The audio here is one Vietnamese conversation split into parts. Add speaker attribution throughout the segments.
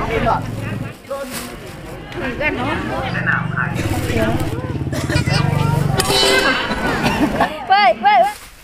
Speaker 1: Vậy, vậy.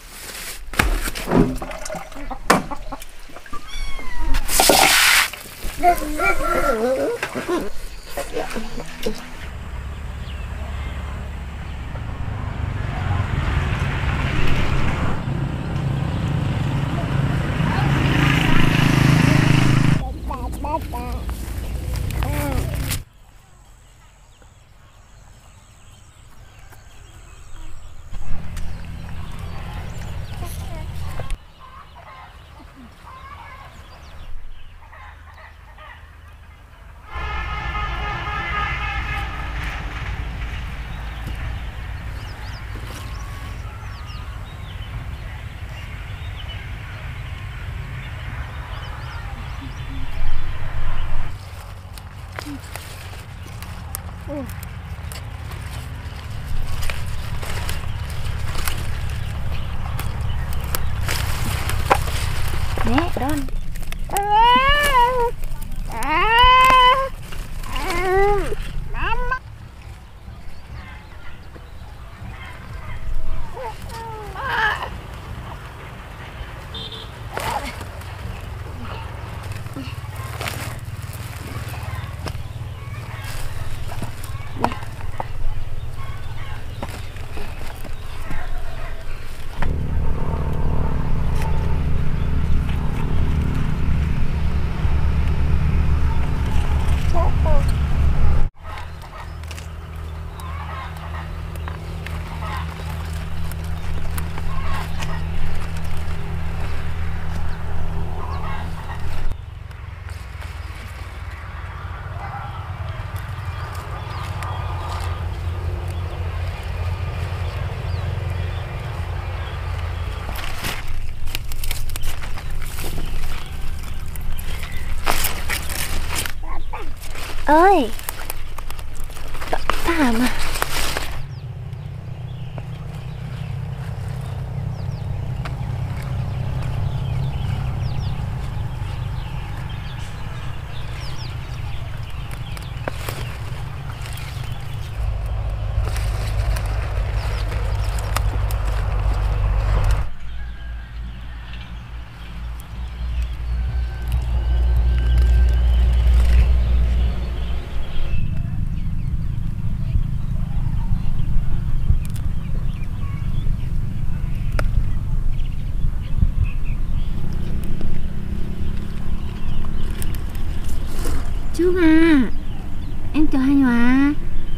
Speaker 1: Nè, đón. Ơi, bà mà Trung à, em chào hai Nhòa.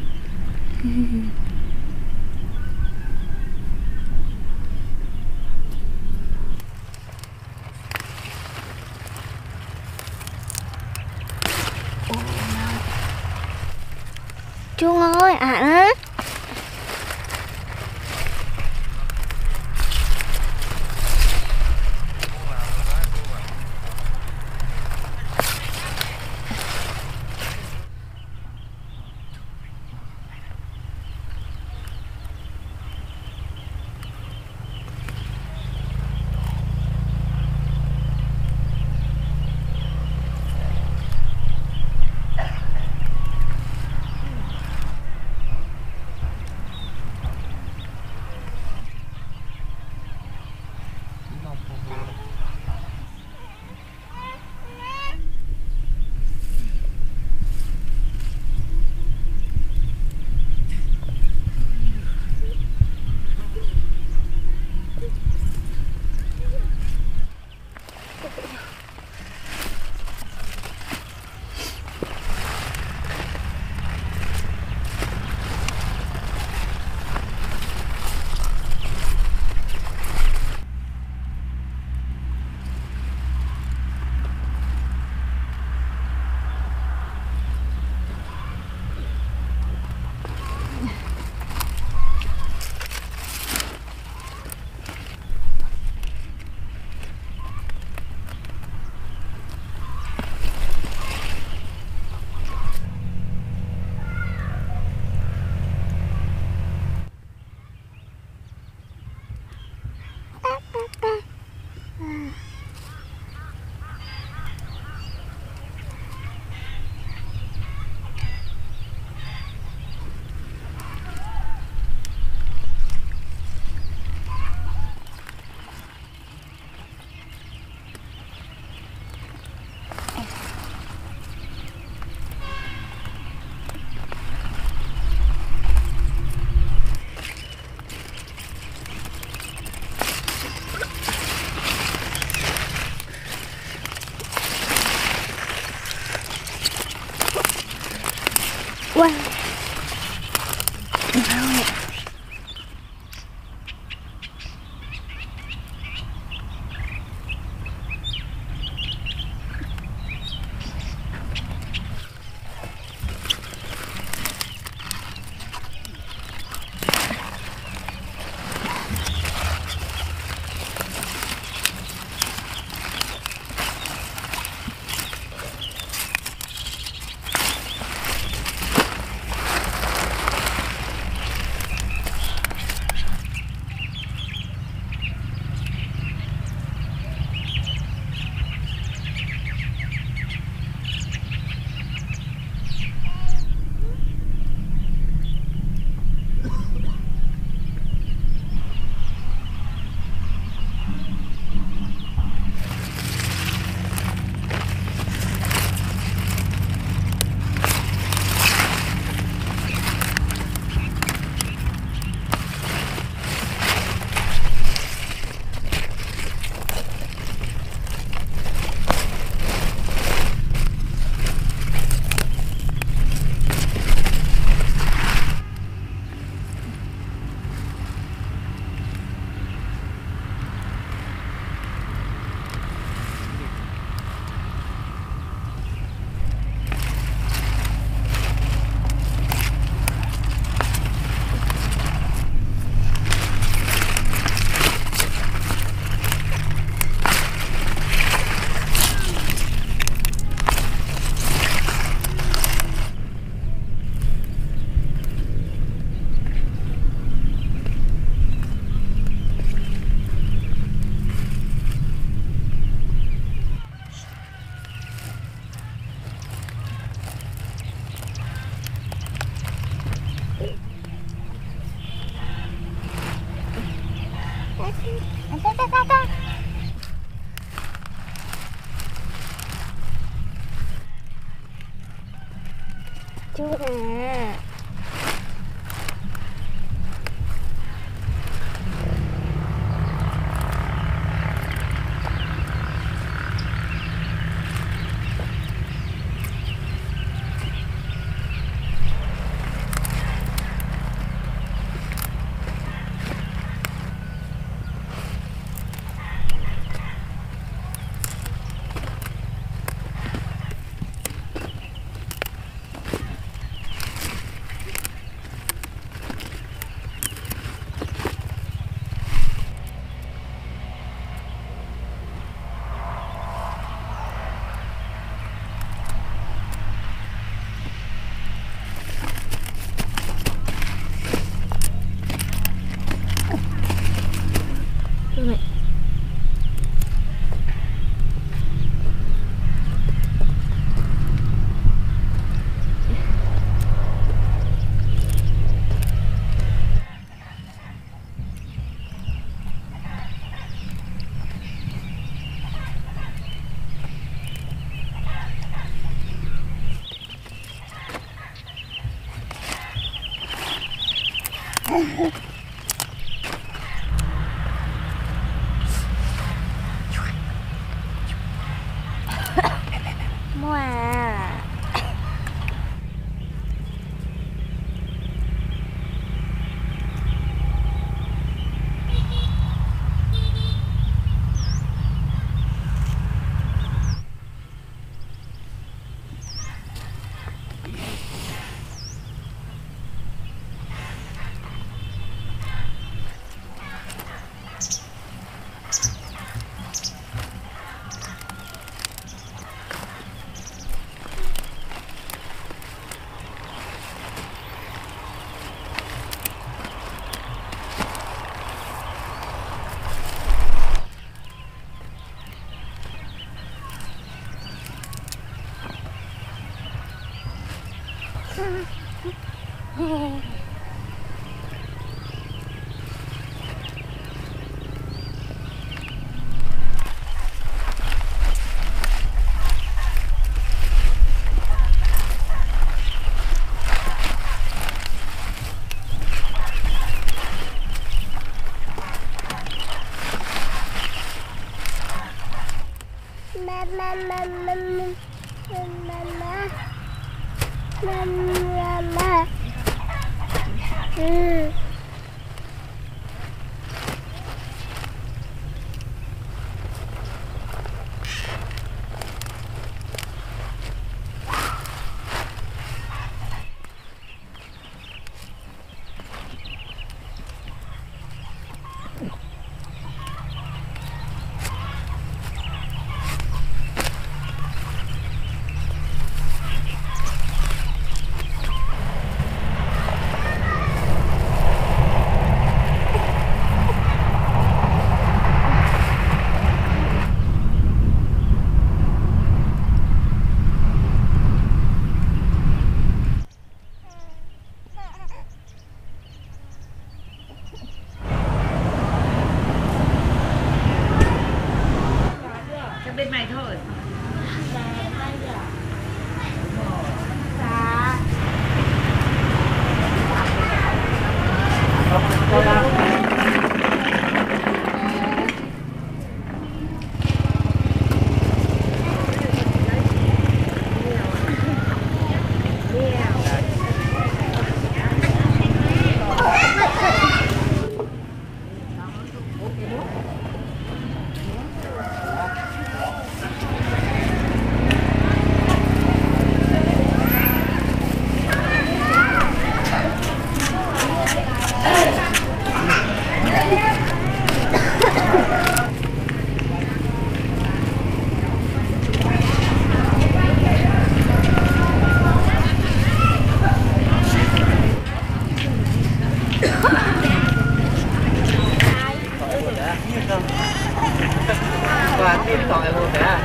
Speaker 1: Trung ơi, á. Wow. Wow. Chú à. Mẹ. Mua à.
Speaker 2: Bên mày thôi.
Speaker 3: Và tiếp còn lại luôn nữa.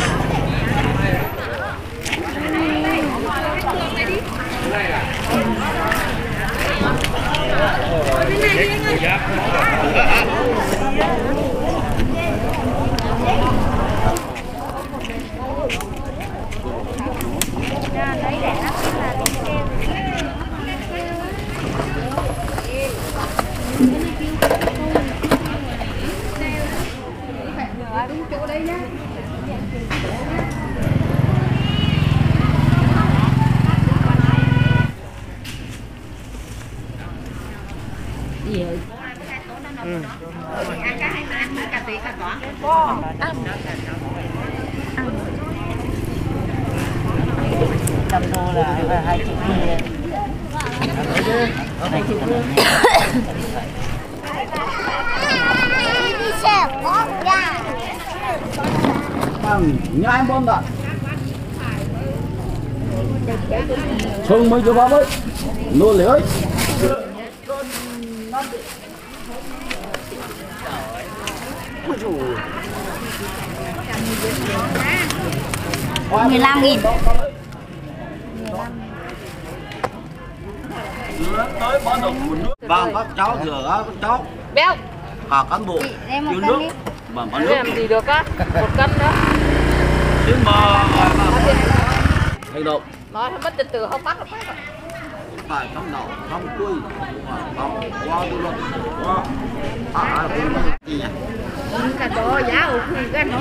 Speaker 1: Gì vậy?
Speaker 2: Ăn cá hay mà ăn cà tí cà tỏ? Có.
Speaker 3: Trăm đô là 2 triệu kia. 2 triệu kia.
Speaker 4: Đi xe bó ra.
Speaker 5: Nhai bom đạn. Không mấy chỗ bom ấy. Nô lưới ấy.
Speaker 4: $15.000.
Speaker 5: Tới bắt đầu phun nước. Vâng, các cháu rửa các cháu.
Speaker 2: Béo.
Speaker 5: Cả cán bộ.
Speaker 4: Em một
Speaker 5: Thiếu
Speaker 4: cân
Speaker 5: nước.
Speaker 4: đi.
Speaker 5: Bằng
Speaker 2: Ăn
Speaker 5: nước.
Speaker 2: làm gì được á? 1 cân nữa.
Speaker 5: Nhưng mà hành động
Speaker 2: Nói mất trật tự không bắt được.
Speaker 5: phải trong đầu, trong đuôi, trong qua đuôi luật, qua gì nhỉ?
Speaker 2: Cả đó giá ủ cái nó.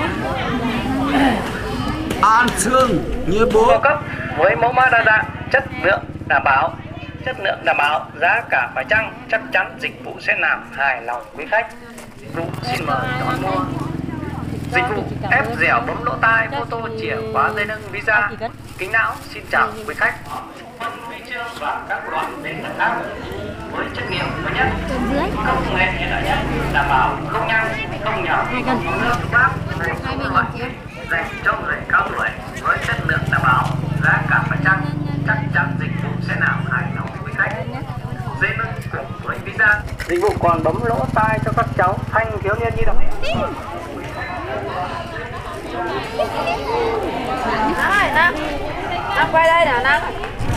Speaker 5: An xương như bố.
Speaker 3: Cao cấp với mẫu mã đa dạng, chất lượng đảm bảo, giá cả phải chăng, chắc chắn dịch vụ sẽ làm hài lòng quý khách. Dịch vụ xin mời đón mua. Dịch vụ ép dẻo bấm lỗ tai, photo chìa khóa dây nâng visa. Kính não xin chào quý khách. Huy chương và các loại đến tận áp với chất liệu mới nhất, công nghệ hiện đại nhất, đảm bảo không nhăn, không nhỏ, không nước pháp, dành cho người cao tuổi với chất lượng đảm bảo, giá cả phải chăng, chắc chắn dịch vụ sẽ làm hài lòng quý khách. Dây nâng cùng với visa. Dịch vụ còn bấm lỗ tai cho các cháu thanh thiếu niên nhi đồng.
Speaker 2: Năng quay đây nè Năng.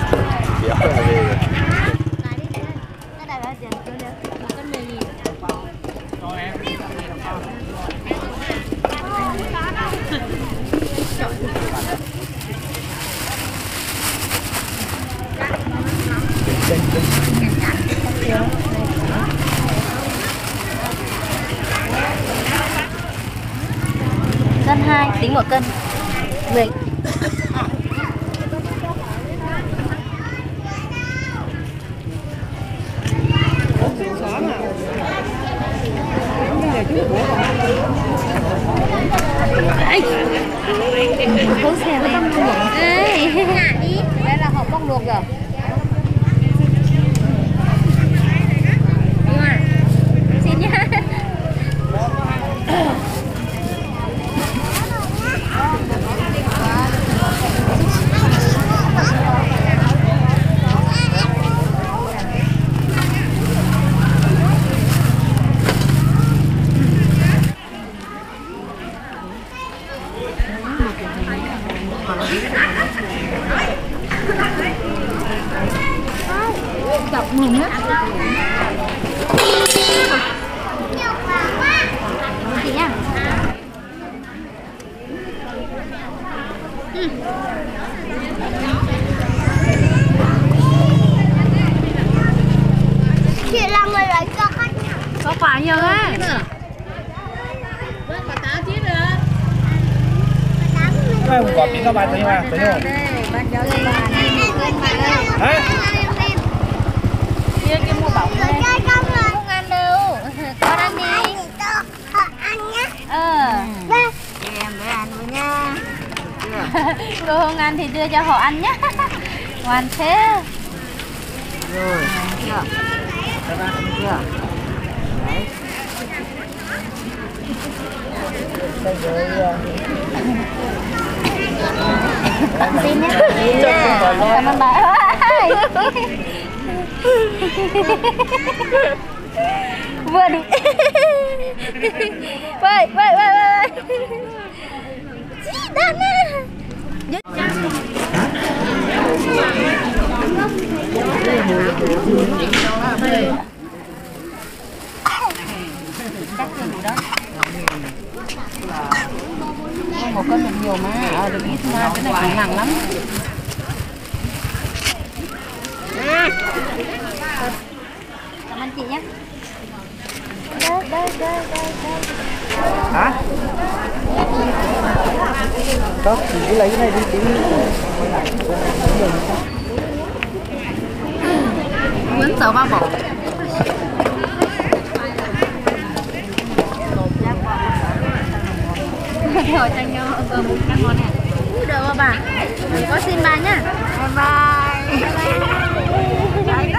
Speaker 4: Cân 2, tính 1 cân. 10.
Speaker 1: Cố xe với bông luộc.
Speaker 2: Đây là hộp bông luộc rồi.
Speaker 1: Xin nhá. Chọc mừng á. Chị nha.
Speaker 4: Chị là người lấy cho khách.
Speaker 1: Có quả nhiều á.
Speaker 5: Cái quả pin các bạn thấy mà, thấy không? Hả?
Speaker 2: Kia kia mua bỏng đây.
Speaker 1: Không ăn đâu. Con ăn đi.
Speaker 4: Họ ăn nhé.
Speaker 1: Đây. Em để ăn với nha. Cô không ăn thì đưa cho họ ăn nhé. Ngoan thế.
Speaker 5: Rồi.
Speaker 1: Chưa?
Speaker 5: Chưa? Đấy.
Speaker 1: Xin nhé. Cảm ơn bà. Vừa đi. Vậy. Chị đang nè.
Speaker 2: Một cân được nhiều mà. Được ít mà cái này cũng nặng lắm.
Speaker 1: Cảm ơn chị nhé.
Speaker 5: Hả? Đó, thì cứ lấy cái này đi tí.
Speaker 2: Muốn tàu bao bọc.
Speaker 1: Rồi cho nhau một các món này. Được không bà? Có xin bà nhá. Bye bye.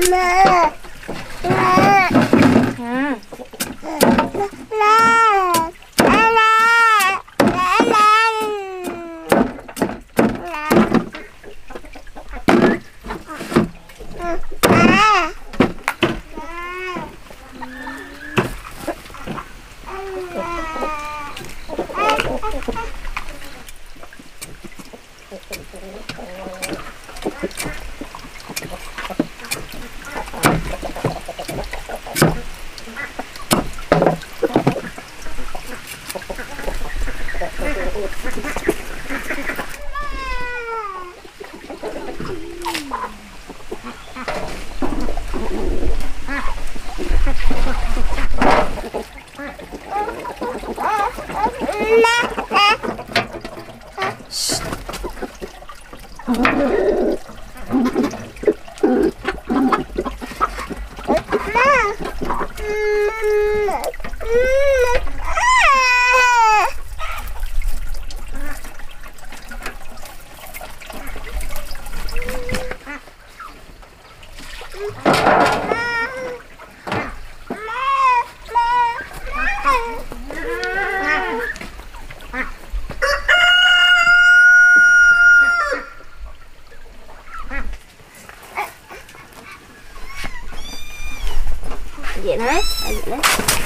Speaker 1: Vậy đấy, vậy đấy.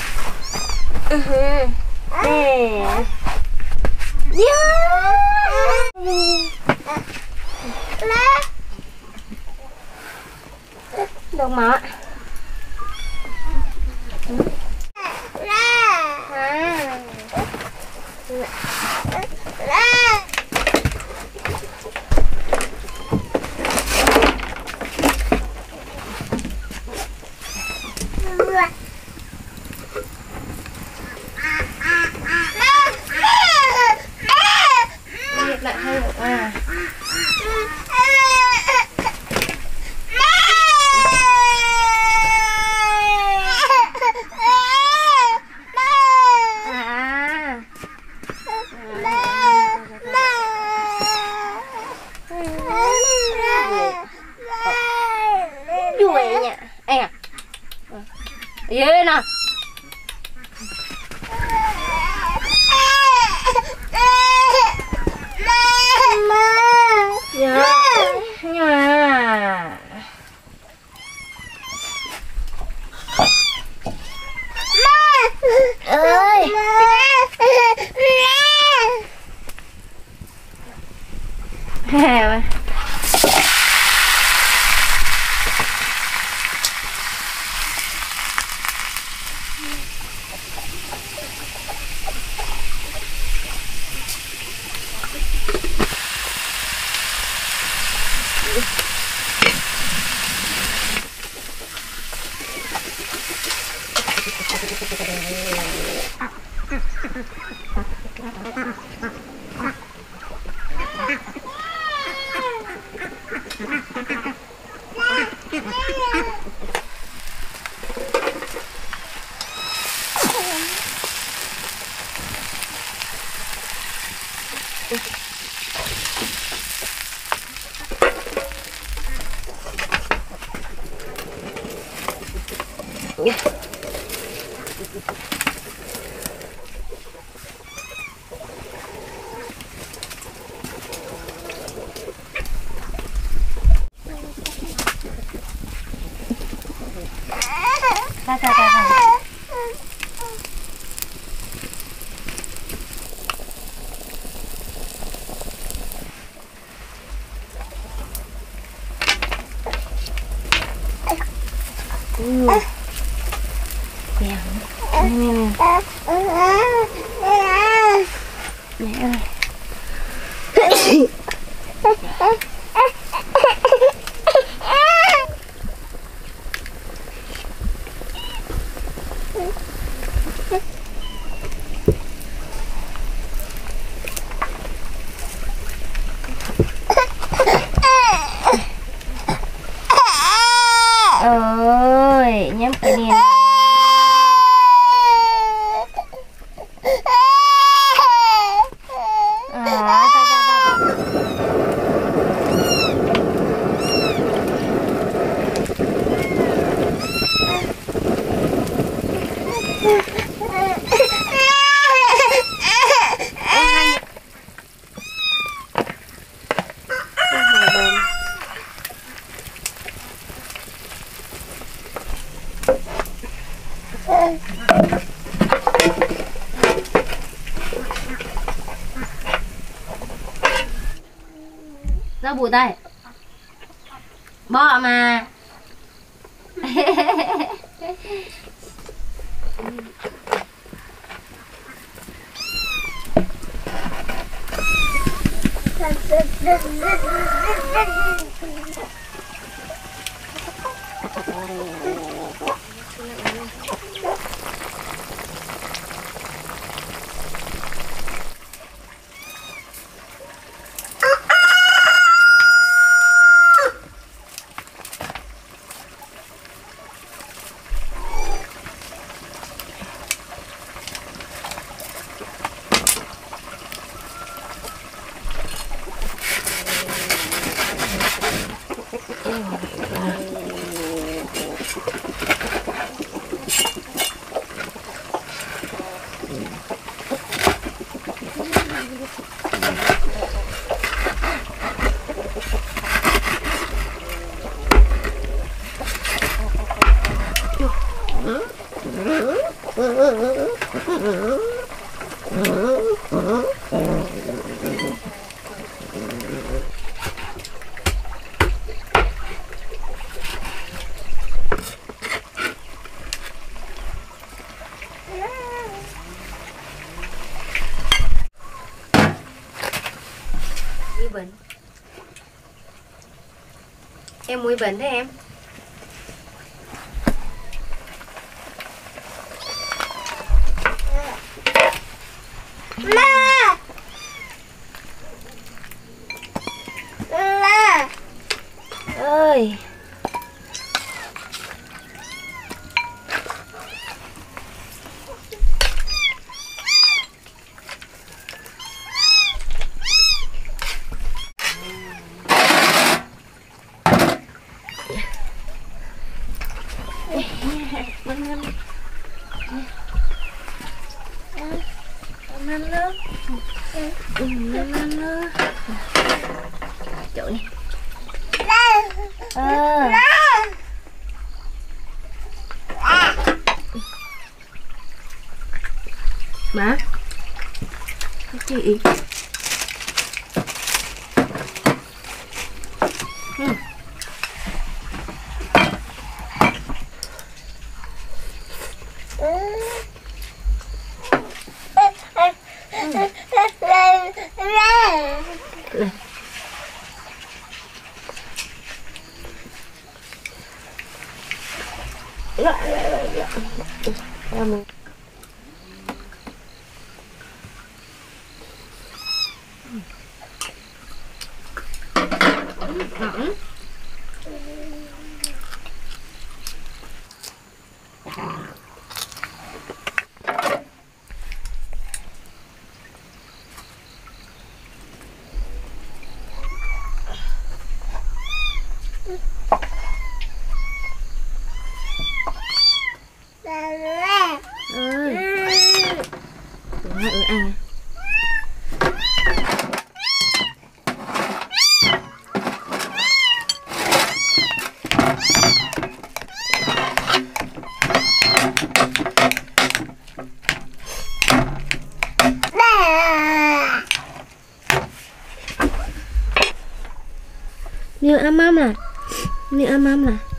Speaker 1: Nè. Được mà. Lại hay được à. Vui nhỉ. À. Dễ nè. Dạ. Nhà. Ơi. Hè. Ơi, nhắm cái đèn. bụi tay. Bọ mà. Bệnh. Em mũi bệnh thế em. Ơi. Chỗ đi. Má. Cái chị. Miệng ăn mắm là miệng ăn mắm là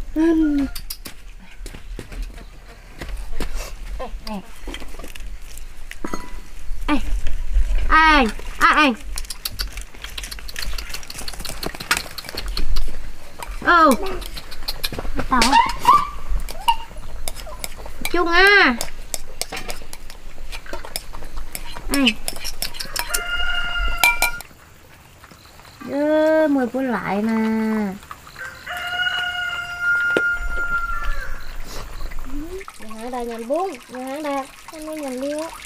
Speaker 1: anh tao chung à anh mời cô lại nè. Nhà hàng đây nhầm 4, nhà hàng đây không có nhầm liêu á.